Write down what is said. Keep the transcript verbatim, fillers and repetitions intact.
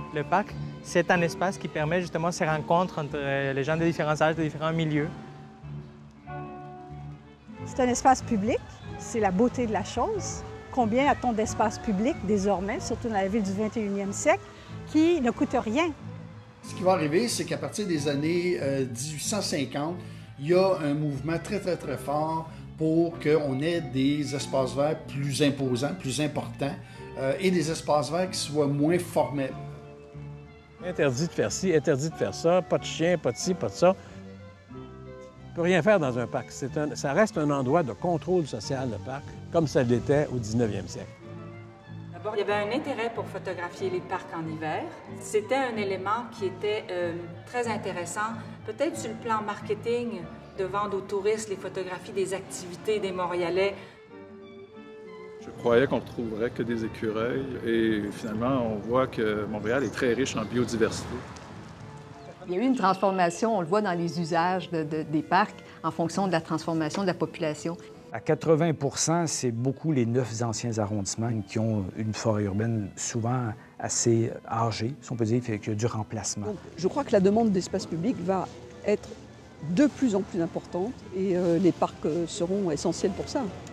Le parc, c'est un espace qui permet justement ces rencontres entre les gens de différents âges, de différents milieux. C'est un espace public, c'est la beauté de la chose. Combien a-t-on d'espaces publics désormais, surtout dans la ville du vingt et unième siècle, qui ne coûtent rien? Ce qui va arriver, c'est qu'à partir des années euh, dix-huit cent cinquante, il y a un mouvement très, très, très fort pour qu'on ait des espaces verts plus imposants, plus importants, euh, et des espaces verts qui soient moins formels. Interdit de faire ci, interdit de faire ça, pas de chien, pas de ci, pas de ça. On ne peut rien faire dans un parc. C'est un, ça reste un endroit de contrôle social, le parc, comme ça l'était au dix-neuvième siècle. D'abord, il y avait un intérêt pour photographier les parcs en hiver. C'était un élément qui était euh, très intéressant, peut-être sur le plan marketing, de vendre aux touristes les photographies des activités des Montréalais. Je croyais qu'on ne retrouverait que des écureuils et finalement, on voit que Montréal est très riche en biodiversité. Il y a eu une transformation, on le voit dans les usages de, de, des parcs, en fonction de la transformation de la population. À quatre-vingts pour cent, c'est beaucoup les neuf anciens arrondissements qui ont une forêt urbaine souvent assez âgée, si on peut dire, qu'il y a du remplacement. Donc, je crois que la demande d'espace public va être de plus en plus importante et euh, les parcs seront essentiels pour ça.